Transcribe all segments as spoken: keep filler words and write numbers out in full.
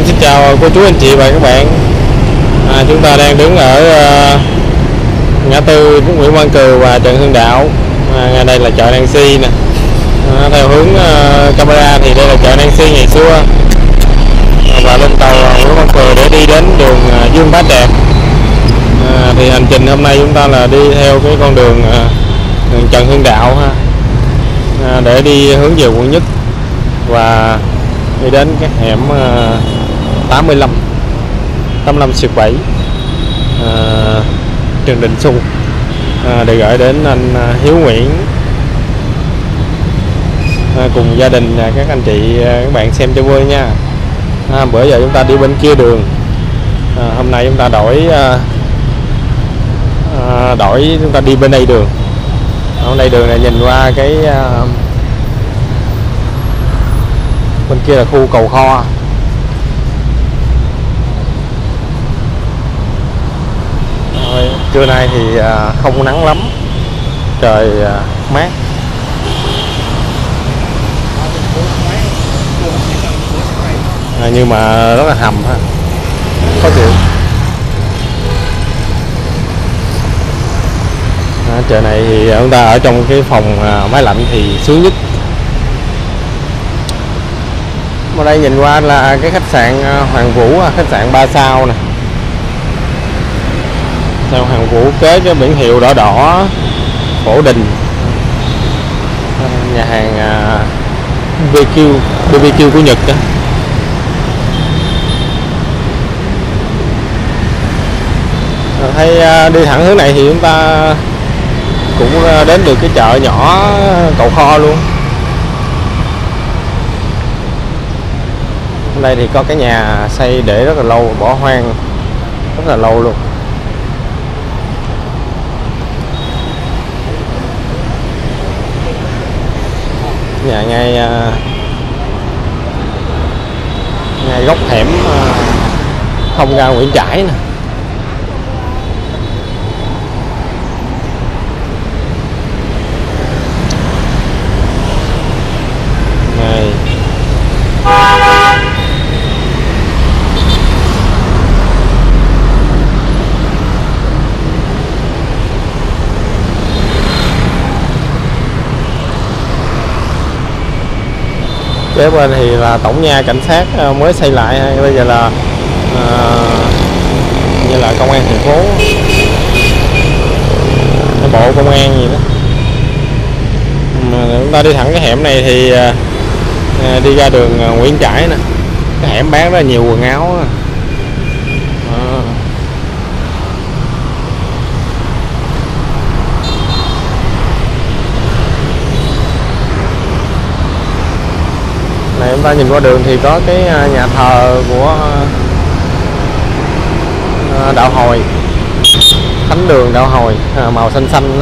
xin chào cô chú anh chị và các bạn. À, chúng ta đang đứng ở uh, ngã tư Nguyễn Văn Cừ và Trần Hưng Đạo. À, ngay đây là chợ Nancy nè. À, theo hướng uh, camera thì đây là chợ Nancy ngày xưa. À, và lên tàu Nguyễn Văn Cừ để đi đến đường uh, Dương Bá Trạc. À, thì hành trình hôm nay chúng ta là đi theo cái con đường, uh, đường Trần Hưng Đạo ha. À, để đi hướng về quận Nhất và đi đến cái hẻm uh, tám mươi lăm tám mươi lăm xuyệt bảy, à, Trần Đình Xu, à, để gửi đến anh Hiếu Nguyễn à, cùng gia đình và các anh chị các bạn xem cho vui nha. À, bữa giờ chúng ta đi bên kia đường, à, hôm nay chúng ta đổi à, à, đổi chúng ta đi bên đây đường. Ở đây đường này nhìn qua cái à, bên kia là khu cầu kho. Rồi, trưa nay thì à, không nắng lắm, trời à, mát. À, nhưng mà rất là hầm ha, khó chịu. À, trời này thì chúng ta ở trong cái phòng à, máy lạnh thì sướng nhất. Ở đây nhìn qua là cái khách sạn Hoàng Vũ, khách sạn ba sao nè. Sao Hoàng Vũ kế cái biển hiệu đỏ đỏ Phổ Đình. Nhà hàng bê bê kiu bê bê kiu của Nhật đó. Thấy đi thẳng hướng này thì chúng ta cũng đến được cái chợ nhỏ Cầu Kho luôn. Ở đây thì có cái nhà xây để rất là lâu, bỏ hoang rất là lâu luôn. Nhà ngay ngay góc hẻm thông ra Nguyễn Trãi nè. Này. Kế bên thì là tổng nha cảnh sát mới xây lại, bây giờ là à, như là công an thành phố, bộ công an gì đó. Mà chúng ta đi thẳng cái hẻm này thì à, đi ra đường Nguyễn Trãi nè. Cái hẻm bán rất là nhiều quần áo. À. Này chúng ta nhìn qua đường thì có cái nhà thờ của Đạo Hồi, Thánh đường Đạo Hồi, màu xanh xanh.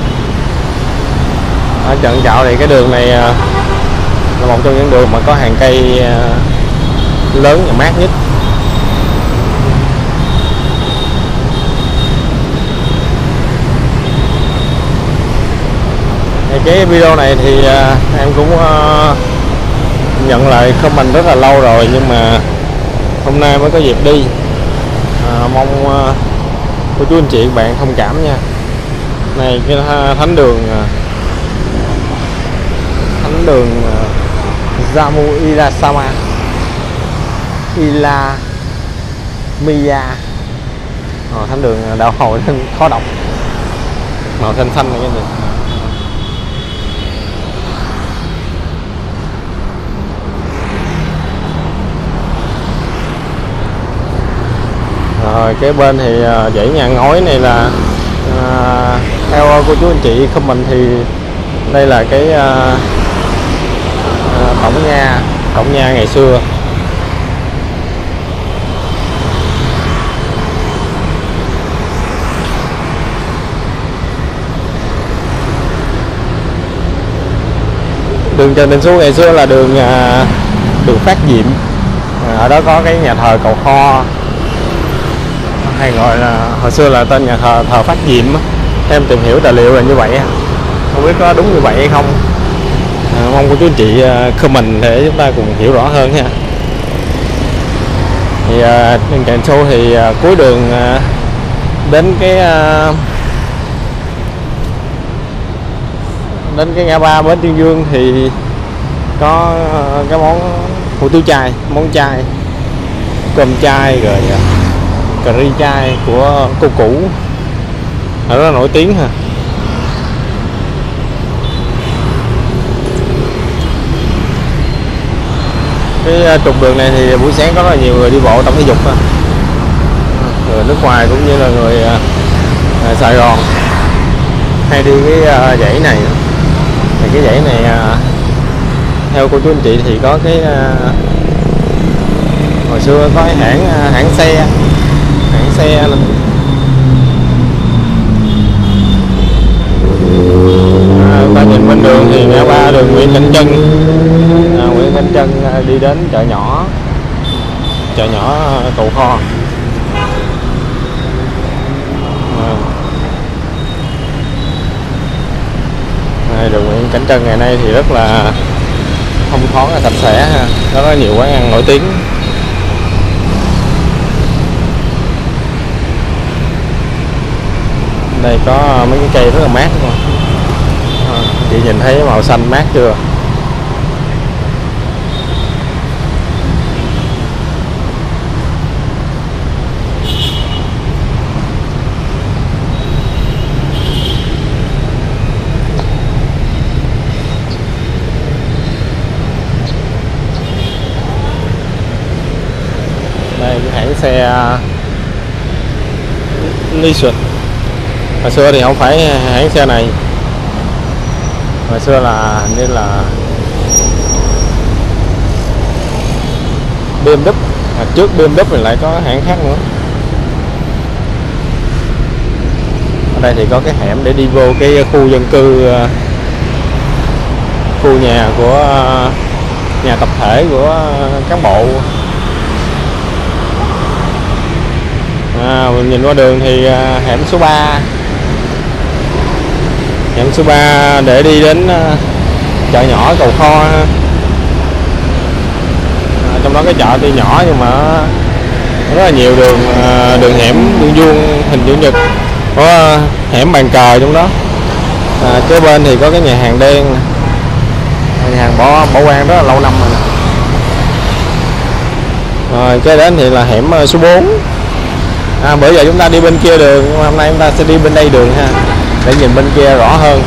Ở Chợ Chạo thì cái đường này là một trong những đường mà có hàng cây lớn và mát nhất. Thì cái video này thì em cũng nhận lại comment rất là lâu rồi, nhưng mà hôm nay mới có dịp đi. À, mong uh, cô chú anh chị các bạn thông cảm nha. Này cái thánh đường thánh đường uh, Jamu Irasama Ila Miya. Ờ, thánh đường Đạo Hồi khó đọc, màu xanh xanh này cái gì. Rồi cái bên thì dãy nhà ngói này là à, theo cô chú anh chị comment thì đây là cái à, à, tổng nha tổng nha ngày xưa. Đường Trần Đình Xu ngày xưa là đường à, đường Phát Diệm. À, ở đó có cái nhà thờ Cầu Kho, hay gọi là hồi xưa là tên nhà thờ thờ Phát Diệm. Em tìm hiểu tài liệu là như vậy, không biết có đúng như vậy hay không. À, mong cô chú anh chị comment để chúng ta cùng hiểu rõ hơn nha. Thì uh, Trạm Xu thì uh, cuối đường uh, đến cái uh, đến cái ngã ba Bến Tiên Dương thì có uh, cái món hủ tiếu chay, món chay, cơm chay rồi uh, cà ri chay của cô Cũ, rất là nổi tiếng ha. Cái trục đường này thì buổi sáng có rất là nhiều người đi bộ tập thể dục ha. Người nước ngoài cũng như là người uh, Sài Gòn hay đi cái uh, dãy này. Thì cái dãy này uh, theo cô chú anh chị thì có cái uh, hồi xưa có cái hãng uh, hãng xe hãng xe luôn. À, ta nhìn bên đường thì ngã ba đường Nguyễn Cảnh Trân, à, Nguyễn Cảnh Trân đi đến chợ nhỏ, chợ nhỏ Cầu Kho. À, à, đường Nguyễn Cảnh Trân ngày nay thì rất là thông thoáng, là sạch sẽ ha, rất là nhiều quán ăn nổi tiếng. Đây có mấy cái cây rất là mát luôn. À, chị nhìn thấy màu xanh mát chưa? Đây cái hãng xe Nissan. Hồi xưa thì không phải hãng xe này, hồi xưa là hình như là bê em vê, à, trước bê em vê thì lại có hãng khác nữa. Ở đây thì có cái hẻm để đi vô cái khu dân cư, khu nhà của nhà tập thể của cán bộ. À, mình nhìn qua đường thì hẻm số ba, hẻm số ba để đi đến uh, chợ nhỏ Cầu Kho. À, trong đó cái chợ tuy nhỏ nhưng mà rất là nhiều đường uh, đường hẻm vuông vuông hình chữ nhật, có uh, hẻm bàn cờ trong đó. À, kế bên thì có cái nhà hàng đen, nhà hàng bỏ bỏ quan rất là lâu năm rồi. Rồi kế đến thì là hẻm uh, số bốn. À, bữa giờ chúng ta đi bên kia đường, nhưng mà hôm nay chúng ta sẽ đi bên đây đường ha, để nhìn bên kia rõ hơn.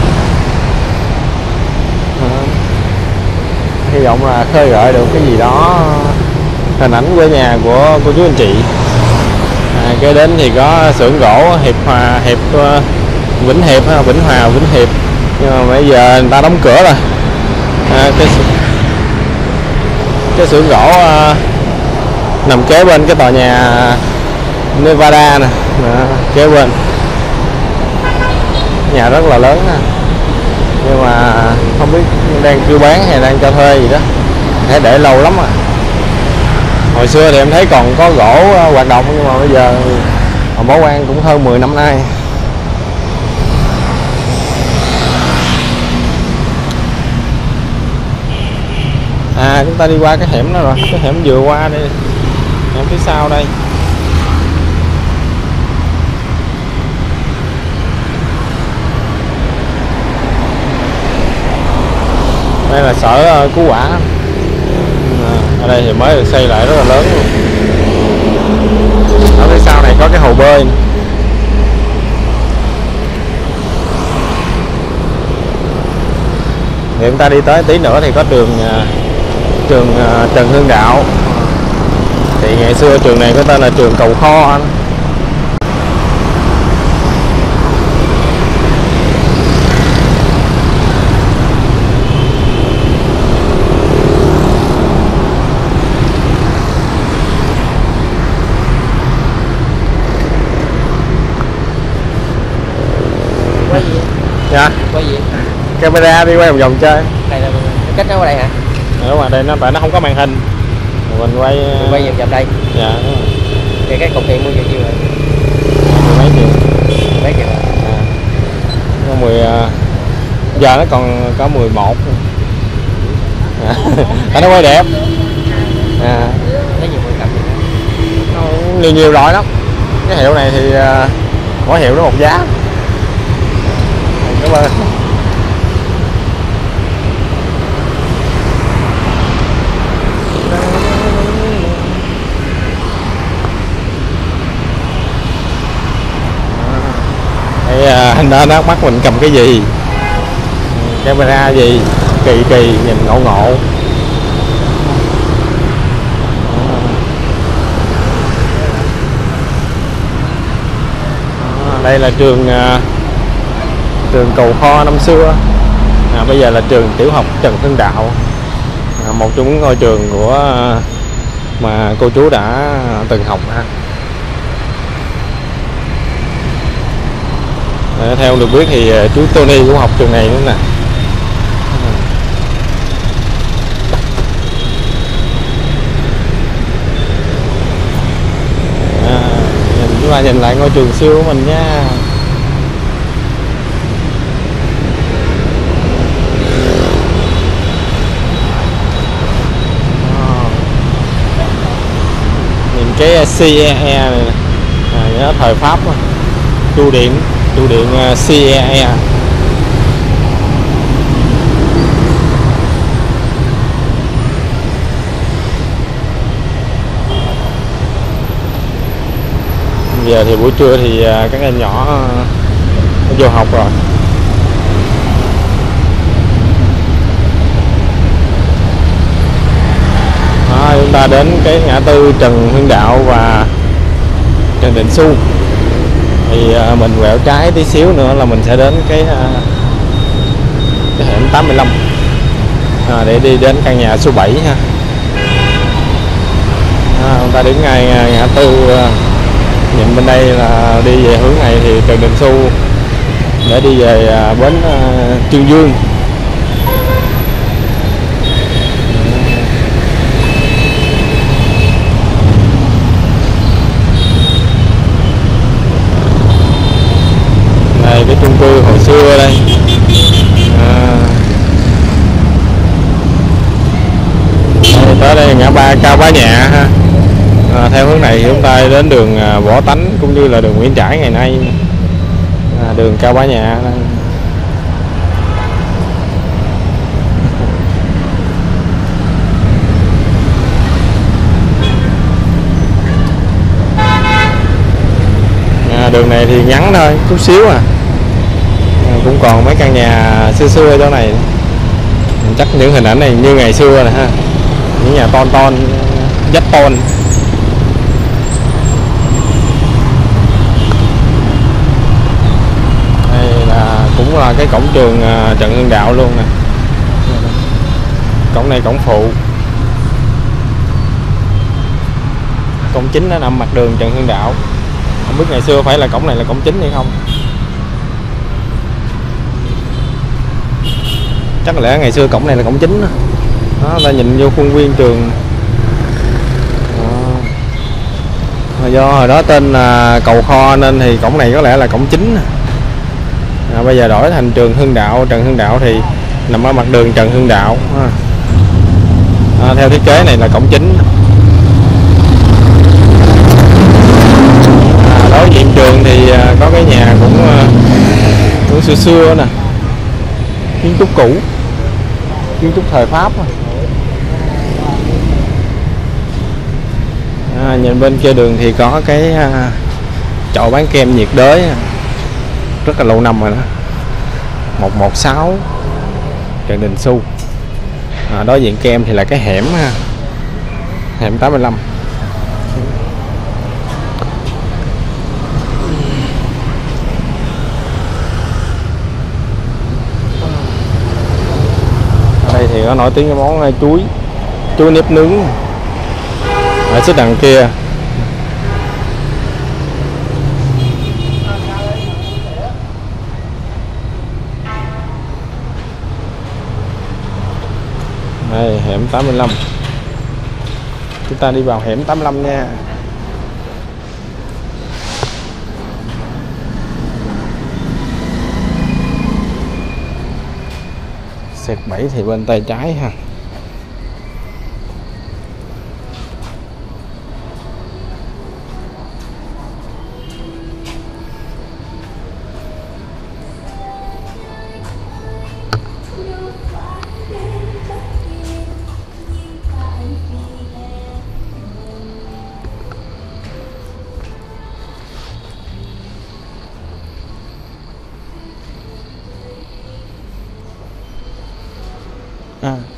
À, hy vọng là khơi gợi được cái gì đó, hình ảnh quê nhà của cô chú anh chị. À, kế đến thì có xưởng gỗ Hiệp Hòa, Hiệp uh, Vĩnh Hiệp ha, Vĩnh Hòa, Vĩnh Hiệp, nhưng mà bây giờ người ta đóng cửa rồi. À, cái cái xưởng gỗ uh, nằm kế bên cái tòa nhà Nevada nè, kế bên nhà rất là lớn nè, nhưng mà không biết đang kêu bán hay đang cho thuê gì đó, phải để lâu lắm rồi. Hồi xưa thì em thấy còn có gỗ hoạt động, nhưng mà bây giờ bỏ quan cũng hơn mười năm nay. À, chúng ta đi qua cái hẻm đó rồi, cái hẻm vừa qua đây, hẻm phía sau đây. Đây là sở Cứu Quả. À, ở đây thì mới được xây lại rất là lớn luôn. Ở phía sau này có cái hồ bơi. Thì chúng ta đi tới tí nữa thì có trường trường Trần Hưng Đạo. Thì ngày xưa trường này có tên là trường Cầu Kho. Dạ. Quay gì? Camera đi quay vòng vòng chơi. Đây là cách nó qua đây hả? Đúng rồi, đây nó tại nó không có màn hình. Mình quay mình quay vòng vòng đây. Dạ đúng rồi. Thì cái cục tiền mua nhiêu rồi? Mười mấy triệu. Mấy triệu. À. Nó mười giờ nó còn có mười một. À. Nó quay đẹp. À. Lấy nhiều mười cặp. nhiều nhiều loại lắm. Cái hiệu này thì uh, mỗi hiệu nó một giá. Cảm ơn. Đây, anh đó nó bắt mình cầm cái gì, camera gì kỳ kỳ nhìn ngộ ngộ. Đây là trường uh, trường Cầu Kho năm xưa, à, bây giờ là trường tiểu học Trần Hưng Đạo, à, một trong những ngôi trường của uh, mà cô chú đã từng học ha. À, theo được biết thì uh, chú Tony cũng học trường này nữa nè. À, nhìn, chúng ta nhìn lại ngôi trường xưa của mình nha. Cái xê e e này nè, à, nhớ thời Pháp, trụ điện trụ điện xê e e. Giờ thì buổi trưa thì các em nhỏ vô học rồi. Đó, chúng ta đến cái ngã tư Trần Hưng Đạo và Trần Đình Xu thì uh, mình quẹo trái tí xíu nữa là mình sẽ đến cái uh, cái hẻm tám mươi lăm, à, để đi đến căn nhà số bảy ha. À, chúng ta đứng ngay ngã tư, uh, nhìn bên đây là đi về hướng này thì Trần Đình Xu để đi về uh, bến uh, Trương Dương. Đây cái chung cư hồi xưa đây, à, đây tới đây ngã ba Cao Bá Nhạ ha. À, theo hướng này thì chúng ta đến đường Võ Tánh cũng như là đường Nguyễn Trãi ngày nay, à, đường Cao Bá Nhạ đây. À, đường này thì ngắn thôi, chút xíu à. À, cũng còn mấy căn nhà xưa xưa ở chỗ này, chắc những hình ảnh này như ngày xưa nè ha, những nhà ton ton dách ton. Đây là cũng là cái cổng trường Trần Hưng Đạo luôn nè. Cổng này cổng phụ, cổng chính nó nằm mặt đường Trần Hưng Đạo. Không biết ngày xưa phải là cổng này là cổng chính hay không, chắc lẽ ngày xưa cổng này là cổng chính đó. Đó, ta nhìn vô khuôn viên trường. Đó. Do hồi đó tên là Cầu Kho nên thì cổng này có lẽ là cổng chính. À, bây giờ đổi thành trường Hưng Đạo. Trần Hưng Đạo thì nằm ở mặt đường Trần Hưng Đạo. À, theo thiết kế này là cổng chính. À, đối diện trường thì có cái nhà cũng cũng xưa xưa nè, kiến trúc cũ, kiến trúc thời Pháp. À, nhìn bên kia đường thì có cái à, chợ bán kem nhiệt đới, rất là lâu năm rồi đó, một một sáu Trần Đình Xu. À, đối diện kem thì là cái hẻm ha, hẻm tám mươi lăm. Ở đây thì có nổi tiếng cái món chuối chuối nếp nướng ở xích đằng kia. Đây hẻm tám mươi lăm, chúng ta đi vào hẻm tám mươi lăm nha. Xẹt bảy thì bên tay trái ha.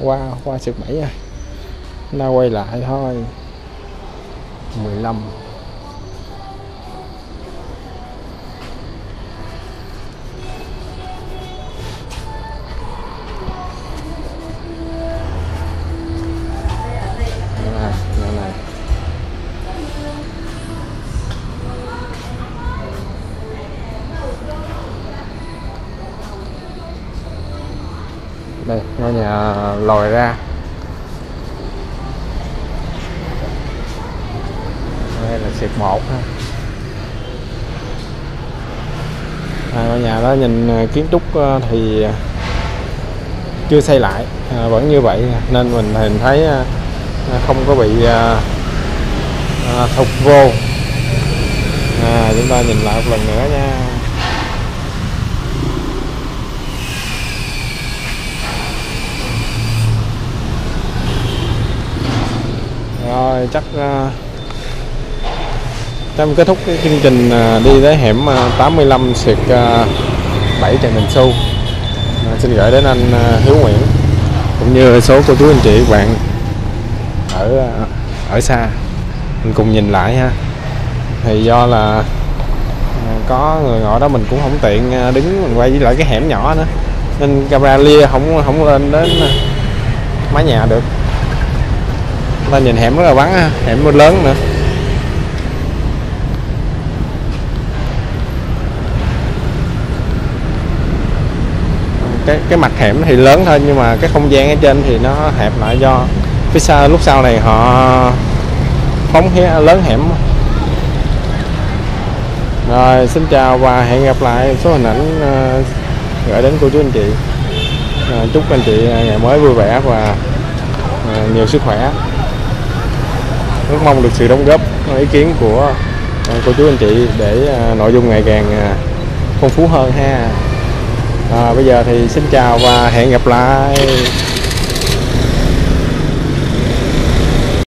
qua qua sượt bảy rồi, nó quay lại thôi. mười lăm đây ngôi nhà lòi ra. Đây là xịt một ha. À, ngôi nhà đó nhìn kiến trúc thì chưa xây lại, à, vẫn như vậy nên mình hình thấy không có bị à, à, thụt vô. À, chúng ta nhìn lại một lần nữa nha. Rồi chắc uh, Tâm kết thúc cái chương trình uh, đi tới hẻm uh, tám mươi lăm xuyệt uh, bảy Trần Đình Xu. Uh, xin gửi đến anh uh, Hiếu Nguyễn cũng như số cô chú anh chị các bạn ở uh, ở xa mình cùng nhìn lại ha. Thì do là uh, có người ngồi đó mình cũng không tiện uh, đứng mình quay với lại cái hẻm nhỏ nữa nên camera lia không không lên đến uh, mái nhà được. Ta nhìn hẻm rất là vắng ha, hẻm lớn nữa. Cái cái mặt hẻm thì lớn thôi nhưng mà cái không gian ở trên thì nó hẹp lại do phía sau lúc sau này họ phóng lớn hẻm. Rồi xin chào và hẹn gặp lại số hình ảnh uh, gửi đến cô chú anh chị. Uh, chúc anh chị ngày mới vui vẻ và uh, nhiều sức khỏe. Rất mong được sự đóng góp ý kiến của cô chú anh chị để nội dung ngày càng phong phú hơn ha. À, bây giờ thì xin chào và hẹn gặp lại.